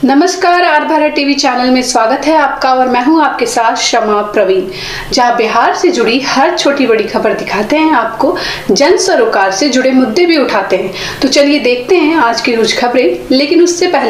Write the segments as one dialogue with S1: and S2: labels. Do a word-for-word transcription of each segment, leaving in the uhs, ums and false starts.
S1: नमस्कार, are Bharat TV channel में स्वागत है आपका और मैं हूं आपके साथ शमा प्रवीण, जहां बिहार से जुड़ी हर छोटी बड़ी खबर दिखाते हैं आपको, जन सरोकार से जुड़े मुद्दे भी उठाते हैं। तो चलिए देखते हैं आज की रोज खबरें, लेकिन उससे पहले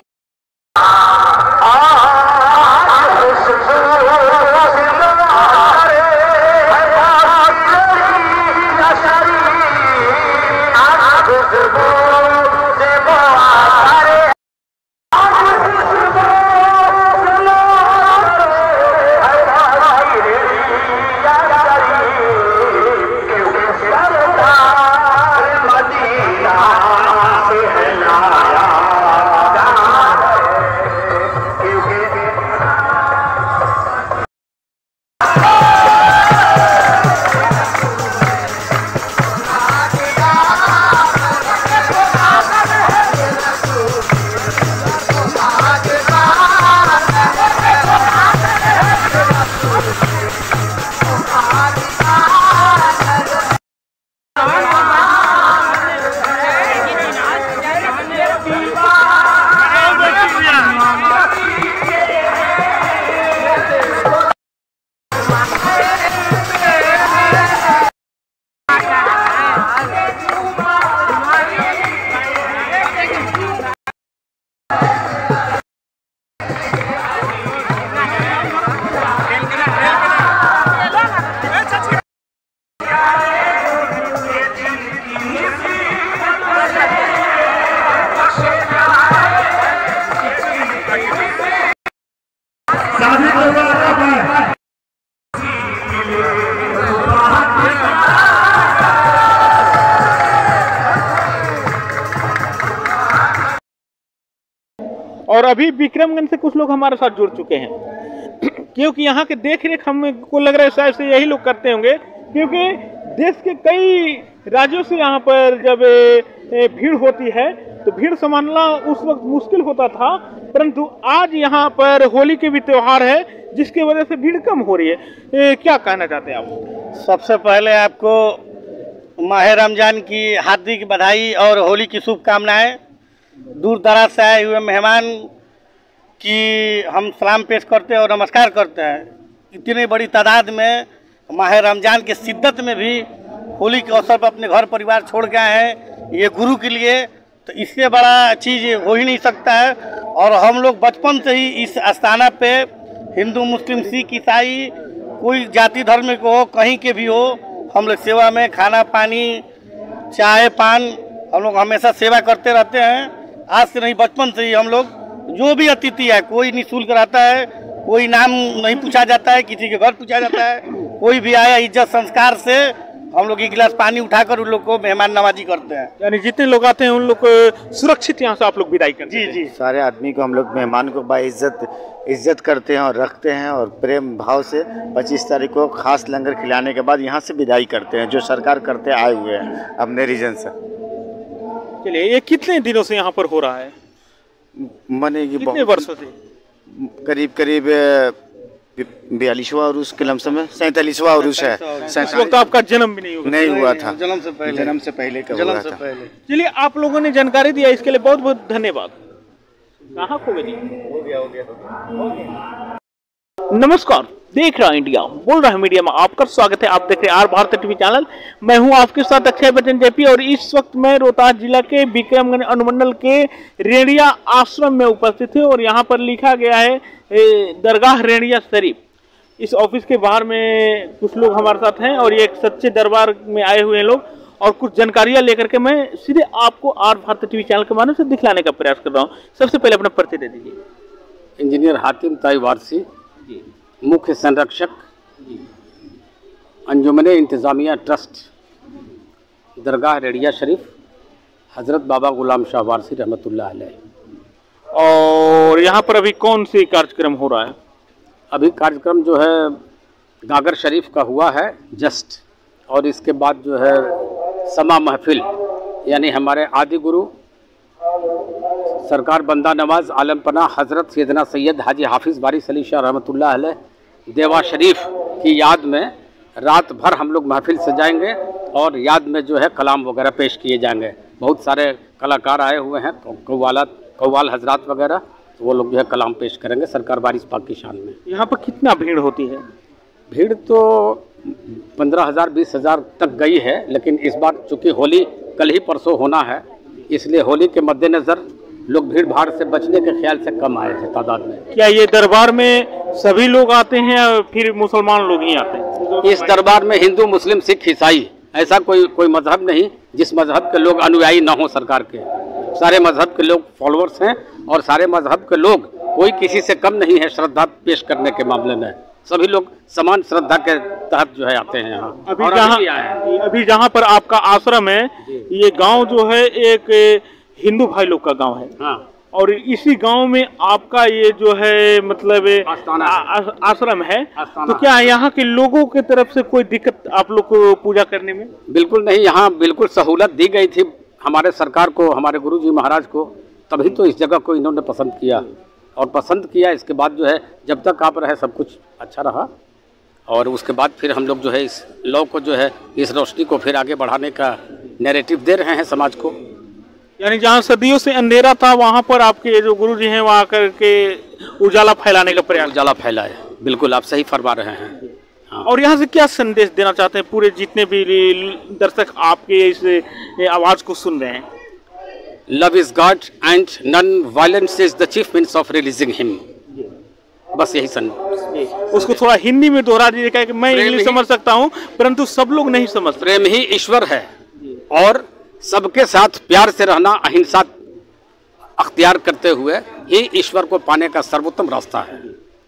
S2: और अभी विक्रमगंज से कुछ लोग हमारे साथ जुड़ चुके हैं क्योंकि यहाँ के देख रेख हमको लग रहा है शायद से यही लोग करते होंगे, क्योंकि देश के कई राज्यों से यहाँ पर जब भीड़ होती है तो भीड़ संभालना उस वक्त मुश्किल होता था, परंतु आज यहाँ पर होली के भी त्योहार है जिसकी वजह से भीड़ कम हो रही है। ए, क्या कहना चाहते हैं आप?
S3: सबसे पहले आपको माह रमजान की हार्दिक बधाई और होली की शुभकामनाएं। दूर दराज से आए हुए मेहमान की हम सलाम पेश करते हैं और नमस्कार करते हैं। इतनी बड़ी तादाद में माह रमजान के शिद्दत में भी होली के अवसर पर अपने घर परिवार छोड़ के आए हैं, ये गुरु के लिए, तो इससे बड़ा चीज़ हो ही नहीं सकता है। और हम लोग बचपन से ही इस आस्थाना पे हिंदू मुस्लिम सिख ईसाई कोई जाति धर्म को हो, कहीं के भी हो, हम लोग सेवा में खाना पानी चाय पान हम लोग हमेशा सेवा करते रहते हैं। आज से नहीं, बचपन से ही हम लोग जो भी अतिथि है कोई निःशुल्क रहता है, कोई नाम नहीं पूछा जाता है, किसी के घर पूछा जाता है, कोई भी आया इज्जत संस्कार से हम लोग एक गिलास पानी उठाकर उन लोग को मेहमान नवाजी करते हैं।
S2: यानी जितने लोग आते हैं उन लोग को सुरक्षित यहाँ से आप लोग विदाई करते हैं।
S3: जी जी,
S4: सारे आदमी को हम लोग मेहमान को बाइज्जत इज्जत करते हैं और रखते हैं और प्रेम भाव से पच्चीस तारीख को खास लंगर खिलाने के बाद यहाँ से विदाई करते हैं, जो सरकार करते आए हुए हैं अपने रीजन से।
S2: चलिए, ये कितने दिनों से यहाँ पर हो रहा है?
S4: मने की
S2: कितने वर्षों से?
S4: करीब करीब बयालीसवा उर्स के लमसम में सैंतालीसवा उर्स है।
S2: इस वक्त आपका जन्म भी नहीं हुआ?
S4: नहीं हुआ था,
S3: जन्म से पहले
S4: जन्म से पहले का
S3: जन्म
S4: हुआ
S3: से
S4: था।
S3: पहले।
S2: चलिए, आप लोगों ने जानकारी दिया इसके लिए बहुत बहुत धन्यवाद। कहाँ खो गई?
S3: हो गया हो गया।
S2: नमस्कार, देख रहा इंडिया बोल रहा है मीडिया में आपका स्वागत है। आप देख रहे हैं आर भारत टीवी चैनल, मैं हूं आपके साथ अक्षय बच्चन जेपी, और इस वक्त मैं रोहतास जिला के विक्रमगंज अनुमंडल के रेणिया आश्रम में उपस्थित है और यहां पर लिखा गया है दरगाह रेणिया शरीफ। इस ऑफिस के बाहर में कुछ लोग हमारे साथ हैं और ये एक सच्चे दरबार में आए हुए हैं लोग, और कुछ जानकारियां लेकर के मैं सीधे आपको आर भारत टीवी चैनल के माध्यम से दिखलाने का प्रयास कर रहा हूँ। सबसे पहले अपना परिचय दे दीजिए।
S5: इंजीनियर हातिम ताई वारसी, मुख्य संरक्षक अंजुमन इंतज़ामिया ट्रस्ट दरगाह रेणिया शरीफ, हज़रत बाबा गुलाम शाह वारसी रहमतुल्लाह अलैह।
S2: और यहाँ पर अभी कौन सी कार्यक्रम हो रहा है?
S5: अभी कार्यक्रम जो है गागर शरीफ का हुआ है जस्ट, और इसके बाद जो है समा महफिल, यानी हमारे आदि गुरु सरकार बंदा नवाज आलम पना हज़रत सैयदना सैयद हाजी हाफिज़ बारिश अली शाह रहमतुल्लाह अलैह देवा शरीफ की याद में रात भर हम लोग महफिल सजाएंगे और याद में जो है कलाम वगैरह पेश किए जाएंगे। बहुत सारे कलाकार आए हुए हैं, कव्वालात कव्वाल हजरात वगैरह, तो वो लोग जो है कलाम पेश करेंगे सरकार बारिश पाक की शान में।
S2: यहाँ पर कितना भीड़ होती है?
S5: भीड़ तो पंद्रह हज़ार बीस हज़ार तक गई है, लेकिन इस बार चूँकि होली कल ही परसों होना है, इसलिए होली के मद्देनज़र लोग भीड़ भाड़ से बचने के ख्याल से कम आए थे तादाद में।
S2: क्या ये दरबार में सभी लोग आते हैं या फिर मुसलमान लोग ही आते हैं?
S5: इस दरबार में हिंदू, मुस्लिम, सिख, ईसाई ऐसा कोई कोई मजहब नहीं जिस मजहब के लोग अनुयायी ना हो सरकार के। सारे मजहब के लोग फॉलोअर्स हैं और सारे मजहब के लोग, कोई किसी से कम नहीं है श्रद्धा पेश करने के मामले में। सभी लोग समान श्रद्धा के तहत जो है आते हैं यहाँ।
S2: अभी जहाँ अभी जहाँ पर आपका आश्रम है, ये गांव जो है एक हिंदू भाई लोग का गांव है।
S5: हाँ।
S2: और इसी गांव में आपका ये जो है मतलब
S5: आस्थाना
S2: आ- आश्रम है,
S5: आस्थाना
S2: तो क्या यहाँ के लोगों की तरफ से कोई दिक्कत आप लोग को पूजा करने में?
S5: बिल्कुल नहीं, यहाँ बिल्कुल सहूलत दी गई थी हमारे सरकार को, हमारे गुरुजी महाराज को, तभी तो इस जगह को इन्होंने पसंद किया। और पसंद किया इसके बाद जो है जब तक आप रहे सब कुछ अच्छा रहा, और उसके बाद फिर हम लोग जो है इस लॉ को जो है इस रोशनी को फिर आगे बढ़ाने का नैरेटिव दे रहे हैं समाज को।
S2: यानी जहाँ सदियों से अंधेरा था वहाँ पर आपके जो गुरुजी हैं वहाँ करके उजाला फैलाने का प्रयास।
S5: उजाला फैलाए, बिल्कुल आप सही फरमा रहे हैं। हाँ।
S2: और यहाँ से क्या संदेश देना चाहते हैं पूरे जितने भी दर्शक आपके इस आवाज़ को सुन रहे हैं?
S5: Love is God and non violence is the chief means of realising him. बस यही संदेश।
S2: उसको थोड़ा हिंदी में दोहरा दीजिएगा कि मैं
S5: प्रेम
S2: इंग्लिश
S5: ही-
S2: समझ सकता हूँ परंतु सब लोग नहीं समझते।
S5: प्रेम ही ईश्वर है और सबके साथ प्यार से रहना, अहिंसा अख्तियार करते हुए ही ईश्वर को पाने का सर्वोत्तम रास्ता है।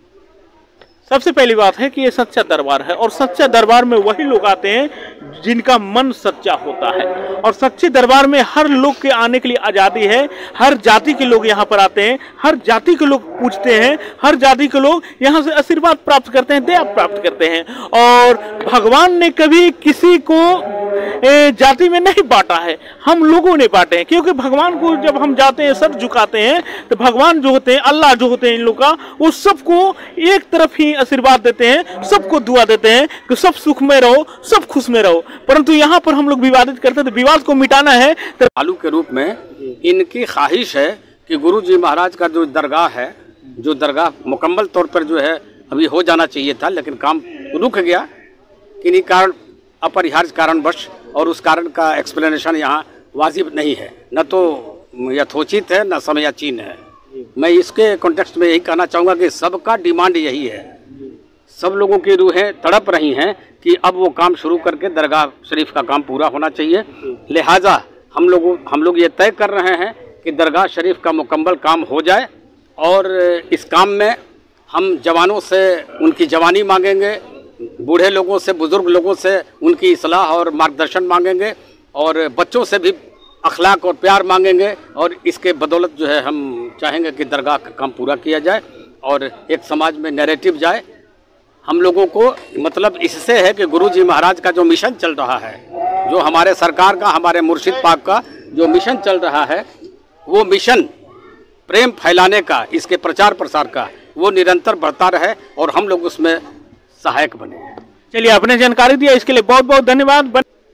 S2: सबसे पहली बात है कि ये सच्चा दरबार है और सच्चा दरबार में वही लोग आते हैं जिनका मन सच्चा होता है। और सच्चे दरबार में हर लोग के आने के लिए आज़ादी है। हर जाति के लोग यहाँ पर आते हैं, हर जाति के लोग पूछते हैं, हर जाति के लोग यहाँ से आशीर्वाद प्राप्त करते हैं, दया प्राप्त करते हैं। और भगवान ने कभी किसी को ए, जाति में नहीं बांटा है, हम लोगों ने बांटे हैं। क्योंकि भगवान को जब हम जाते हैं, सर झुकाते हैं, तो भगवान जो होते हैं, अल्लाह जो होते हैं इन लोग का, वो सबको एक तरफ ही आशीर्वाद देते हैं, सबको दुआ देते हैं कि सब सुख में रहो, सब खुश में रहो। परंतु यहाँ पर हम लोग विवादित करते हैं, तो विवाद को मिटाना है तो
S5: आलू के रूप में इनकी ख्वाहिश है कि गुरु जी महाराज का जो दरगाह है, जो दरगाह मुकम्मल तौर पर जो है अभी हो जाना चाहिए था, लेकिन काम रुक गया किन्हीं कारण, अपरिहार्य कारणवश, और उस कारण का एक्सप्लेनेशन यहाँ वाजिब नहीं है, न तो यथोचित है न समयाचीन है। मैं इसके कॉन्टेक्स्ट में यही कहना चाहूँगा कि सबका डिमांड यही है, सब लोगों की रूहें तड़प रही हैं कि अब वो काम शुरू करके दरगाह शरीफ का काम पूरा होना चाहिए। लिहाजा हम लोगों हम लोग ये तय कर रहे हैं कि दरगाह शरीफ का मुकम्मल काम हो जाए, और इस काम में हम जवानों से उनकी जवानी मांगेंगे, बूढ़े लोगों से, बुज़ुर्ग लोगों से उनकी इस्लाह और मार्गदर्शन मांगेंगे, और बच्चों से भी अखलाक और प्यार मांगेंगे। और इसके बदौलत जो है हम चाहेंगे कि दरगाह का काम पूरा किया जाए और एक समाज में नैरेटिव जाए। हम लोगों को मतलब इससे है कि गुरु जी महाराज का जो मिशन चल रहा है, जो हमारे सरकार का, हमारे मुर्शिद पाक का जो मिशन चल रहा है, वो मिशन प्रेम फैलाने का, इसके प्रचार प्रसार का, वो निरंतर बढ़ता रहे और हम लोग उसमें सहायक बने।
S2: चलिए, आपने जानकारी दिया इसके लिए बहुत बहुत धन्यवाद।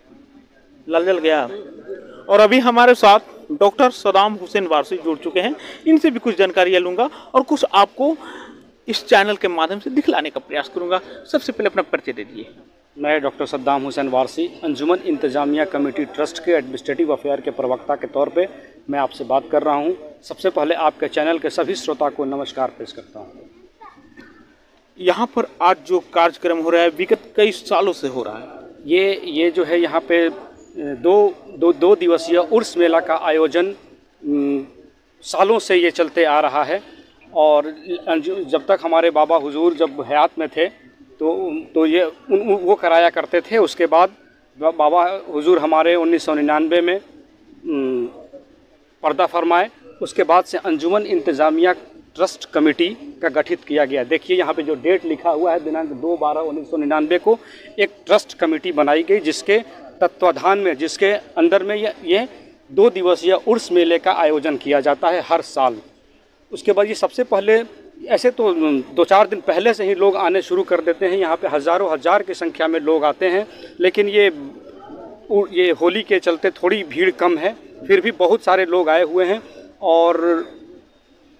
S2: लाल जल गया। और अभी हमारे साथ डॉक्टर सदाम हुसैन वारसी जुड़ चुके हैं, इनसे भी कुछ जानकारियाँ लूँगा और कुछ आपको इस चैनल के माध्यम से दिखलाने का प्रयास करूँगा। सबसे पहले अपना परिचय दे दीजिए।
S6: मैं doctor Saddam Hussain Warsi, Anjuman Intezamia committee trust के एडमिनिस्ट्रेटिव अफेयर के प्रवक्ता के तौर पे मैं आपसे बात कर रहा हूँ। सबसे पहले आपके चैनल के सभी श्रोता को नमस्कार पेश करता हूँ।
S2: यहाँ पर आज जो कार्यक्रम हो रहा है विगत कई सालों से हो रहा है,
S6: ये ये जो है यहाँ पे दो दो दो दिवसीय उर्स मेला का आयोजन अम, सालों से ये चलते आ रहा है। और जब तक हमारे बाबा हुजूर जब हयात में थे तो तो ये उन, वो कराया करते थे। उसके बाद बाबा हुजूर हमारे उन्नीस सौ निन्यानवे में अम, पर्दा फरमाए। उसके बाद से अंजुमन इंतज़ामिया ट्रस्ट कमेटी का गठित किया गया। देखिए यहाँ पे जो डेट लिखा हुआ है, दिनांक दो बारह उन्नीस सौ निन्यानवे को एक ट्रस्ट कमेटी बनाई गई, जिसके तत्वाधान में, जिसके अंदर में ये ये दो दिवसीय उर्स मेले का आयोजन किया जाता है हर साल। उसके बाद ये सबसे पहले, ऐसे तो दो चार दिन पहले से ही लोग आने शुरू कर देते हैं। यहाँ पे हज़ारों हज़ार की संख्या में लोग आते हैं, लेकिन ये ये होली के चलते थोड़ी भीड़ कम है, फिर भी बहुत सारे लोग आए हुए हैं। और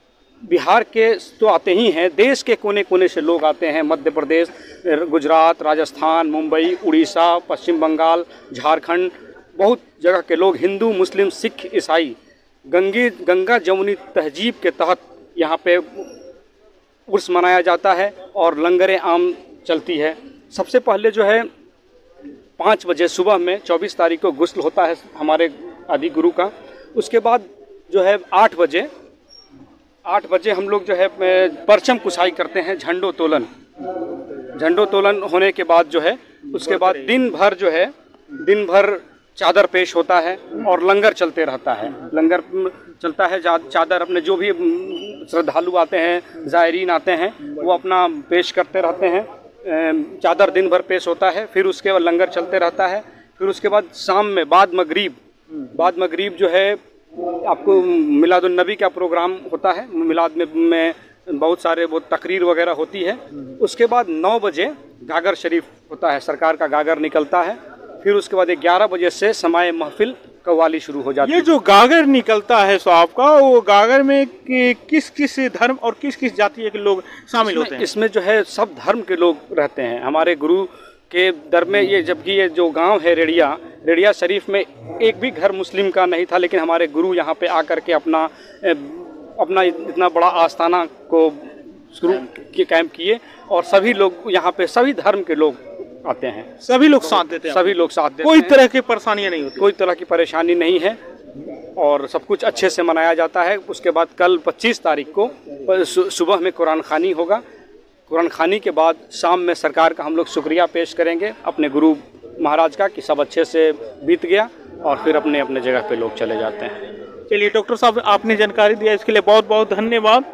S6: बिहार के तो आते ही हैं, देश के कोने कोने से लोग आते हैं। मध्य प्रदेश, गुजरात, राजस्थान, मुंबई, उड़ीसा, पश्चिम बंगाल, झारखंड, बहुत जगह के लोग, हिंदू, मुस्लिम, सिख, ईसाई, गंगे गंगा जमुनी तहजीब के तहत यहाँ पे उर्स मनाया जाता है और लंगरें आम चलती है। सबसे पहले जो है पाँच बजे सुबह में चौबीस तारीख को गुस्ल होता है हमारे आदि गुरु का। उसके बाद जो है आठ बजे आठ बजे हम लोग जो है परचम कुसाई करते हैं, झंडोत्तोलन झंडोत्तोलन होने के बाद जो है उसके बाद दिन भर जो है दिन भर चादर पेश होता है और लंगर चलते रहता है। लंगर चलता है, चादर अपने जो भी श्रद्धालु आते हैं, ज़ायरीन आते हैं, वो अपना पेश करते रहते हैं। चादर दिन भर पेश होता है, फिर उसके बाद लंगर चलते रहता है। फिर उसके बाद शाम में बाद मगरिब बाद मगरिब जो है आपको मिलादुन नबी का प्रोग्राम होता है। मिलाद में, में बहुत सारे वो तकरीर वगैरह होती है। उसके बाद नौ बजे गागर शरीफ होता है, सरकार का गागर निकलता है। फिर उसके बाद ग्यारह बजे से समाए महफिल कव्वाली शुरू हो जाती है।
S2: ये जो गागर निकलता है साहब का, वो गागर में कि, किस किस धर्म और किस किस जाति के लोग शामिल होते हैं?
S6: इसमें जो है सब धर्म के लोग रहते हैं हमारे गुरु के दर में। ये जबकि ये जो गांव है रेडिया रेडिया शरीफ में एक भी घर मुस्लिम का नहीं था, लेकिन हमारे गुरु यहाँ पे आकर के अपना अपना इतना बड़ा आस्थाना को शुरू के कैंप किए और सभी लोग यहाँ पे सभी धर्म के लोग आते हैं।
S2: सभी लोग साथ देते हैं?
S6: सभी लोग साथ देते हैं।
S2: कोई तरह की परेशानियाँ नहीं होती?
S6: कोई तरह की परेशानी नहीं है और सब कुछ अच्छे से मनाया जाता है। उसके बाद कल पच्चीस तारीख को सुबह में कुरान खानी होगा। कुरान खानी के बाद शाम में सरकार का हम लोग शुक्रिया पेश करेंगे अपने गुरु महाराज का कि सब अच्छे से बीत गया और फिर अपने अपने जगह पे लोग चले जाते हैं।
S2: चलिए डॉक्टर साहब, आपने जानकारी दिया इसके लिए बहुत बहुत धन्यवाद।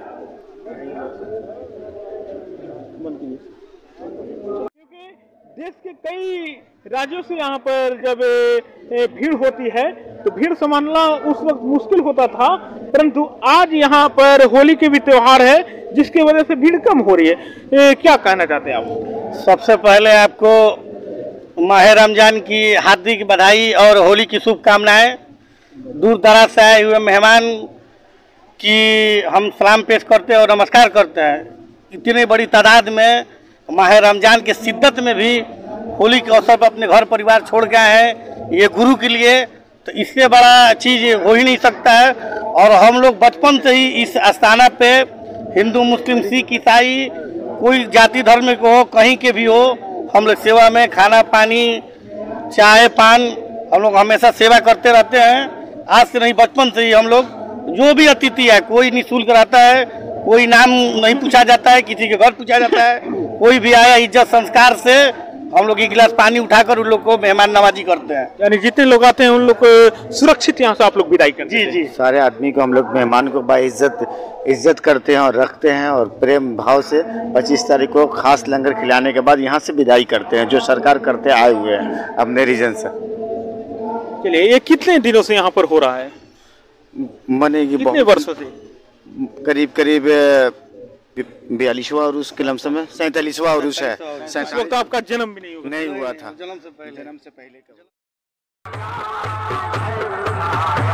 S2: देश के कई राज्यों से यहाँ पर जब भीड़ होती है तो भीड़ संभालना उस वक्त मुश्किल होता था, परंतु आज यहाँ पर होली के भी त्योहार है जिसकी वजह से भीड़ कम हो रही है। ए, क्या कहना चाहते हैं आप?
S3: सबसे पहले आपको माह रमजान की हार्दिक बधाई और होली की शुभकामनाएं। दूर दराज से आए हुए मेहमान की हम सलाम पेश करते हैं और नमस्कार करते हैं। इतनी बड़ी तादाद में माह रमजान के शिद्दत में भी होली के अवसर पर अपने घर परिवार छोड़ के आए हैं ये गुरु के लिए, तो इससे बड़ा चीज़ हो ही नहीं सकता है। और हम लोग बचपन से ही इस आस्थाना पे हिंदू, मुस्लिम, सिख, ईसाई, कोई जाति धर्म को हो, कहीं के भी हो, हम लोग सेवा में खाना पानी चाय पान हम लोग हमेशा सेवा करते रहते हैं। आज से नहीं, बचपन से ही हम लोग जो भी अतिथि है, कोई निःशुल्क रहता है, कोई नाम नहीं पूछा जाता है, किसी के घर पूछा जाता है, कोई भी आया इज्जत संस्कार से हम लोग एक गिलास पानी उठाकर उन लोग को मेहमान नवाजी करते हैं।
S2: यानी जितने लोग आते हैं उन लोग को सुरक्षित यहाँ से आप लोग विदाई करते हैं?
S3: जी जी,
S4: सारे आदमी को हम लोग मेहमान को बाइज्जत इज्जत करते हैं और रखते हैं और प्रेम भाव से पच्चीस तारीख को खास लंगर खिलाने के बाद यहाँ से विदाई करते हैं, जो सरकार करते आए हुए हैं अपने रीजन से।
S2: चलिए, ये कितने दिनों से यहाँ पर हो रहा है?
S4: मने की
S2: कितने वर्षों से?
S4: करीब करीब बयालीसवां उर्स के लमसम में सैंतालीसवां उर्स है।
S2: इस वक्त आपका जन्म भी नहीं हुआ?
S4: नहीं हुआ था।
S3: जन्म से पहले जन्म से पहले